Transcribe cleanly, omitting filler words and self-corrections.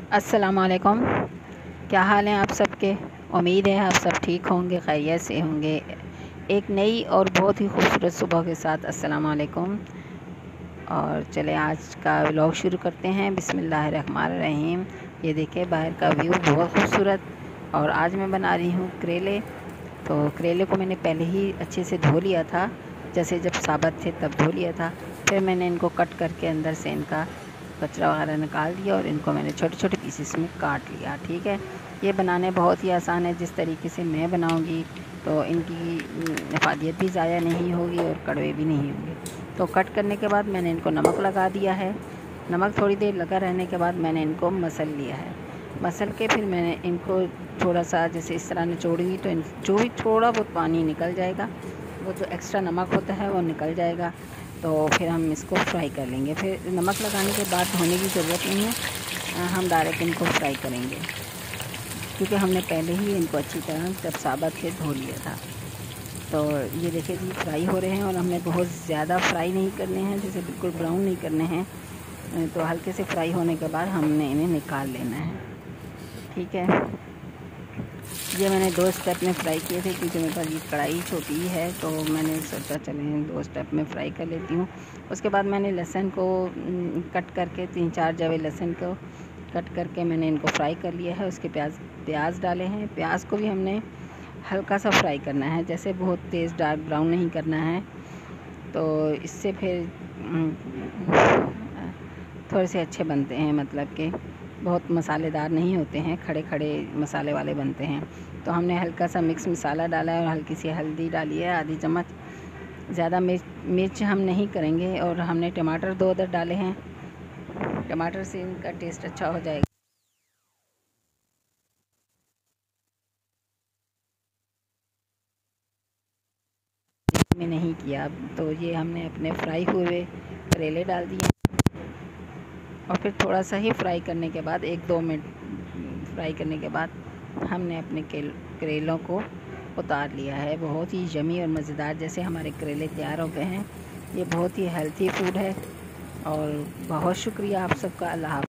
अस्सलाम वालेकुम। क्या हाल हैं आप सबके। उम्मीद है आप सब ठीक होंगे, खैरियत से होंगे। एक नई और बहुत ही खूबसूरत सुबह के साथ अस्सलाम वालेकुम। और चले आज का व्लॉग शुरू करते हैं। बिस्मिल्लाहिर्रहमानिर्रहीम। ये देखिए बाहर का व्यू बहुत खूबसूरत। और आज मैं बना रही हूँ करेले। तो करेले को मैंने पहले ही अच्छे से धो लिया था, जैसे जब साबुत थे तब धो लिया था। फिर मैंने इनको कट करके अंदर से इनका कचरा वगैरह निकाल दिया और इनको मैंने छोटे छोटे पीसेस में काट लिया। ठीक है, ये बनाने बहुत ही आसान है। जिस तरीके से मैं बनाऊंगी तो इनकी नफादियत भी ज़ाया नहीं होगी और कड़वे भी नहीं होंगे। तो कट करने के बाद मैंने इनको नमक लगा दिया है। नमक थोड़ी देर लगा रहने के बाद मैंने इनको मसल लिया है। मसल के फिर मैंने इनको थोड़ा सा जैसे इस तरह निचोड़ूंगी तो जो भी थोड़ा बहुत पानी निकल जाएगा, वो जो एक्स्ट्रा नमक होता है वो निकल जाएगा। तो फिर हम इसको फ्राई कर लेंगे। फिर नमक लगाने के बाद धोने की ज़रूरत नहीं है, हम डायरेक्ट इनको फ्राई करेंगे, क्योंकि हमने पहले ही इनको अच्छी तरह जब साबुत थे धो लिया था। तो ये देखिए जी फ्राई हो रहे हैं और हमने बहुत ज़्यादा फ्राई नहीं करने हैं, जैसे बिल्कुल ब्राउन नहीं करने हैं। तो हल्के से फ्राई होने के बाद हमने इन्हें निकाल लेना है। ठीक है, ये मैंने 2 स्टेप में फ्राई किए थे, क्योंकि मेरे पास ये कढ़ाई छोटी है तो मैंने सोचा चलें 2 स्टेप में फ्राई कर लेती हूँ। उसके बाद मैंने लहसुन को कट करके 3-4 जवे लहसुन को कट करके मैंने इनको फ्राई कर लिया है। उसके प्याज डाले हैं। प्याज को भी हमने हल्का सा फ्राई करना है, जैसे बहुत तेज़ डार्क ब्राउन नहीं करना है। तो इससे फिर थोड़े से अच्छे बनते हैं, मतलब कि बहुत मसालेदार नहीं होते हैं, खड़े खड़े मसाले वाले बनते हैं। तो हमने हल्का सा मिक्स मसाला डाला है और हल्की सी हल्दी डाली है, आधी चम्मच। ज़्यादा मिर्च हम नहीं करेंगे। और हमने टमाटर 2 अदर डाले हैं, टमाटर से इनका टेस्ट अच्छा हो जाएगा। में नहीं किया। तो ये हमने अपने फ्राई हुए करेले डाल दिए और फिर थोड़ा सा ही फ्राई करने के बाद 1-2 मिनट फ्राई करने के बाद हमने अपने करेलों को उतार लिया है। बहुत ही यमी और मज़ेदार जैसे हमारे करेले तैयार हो गए हैं। ये बहुत ही हेल्थी फूड है। और बहुत शुक्रिया आप सबका। अल्लाह हाफ़िज़।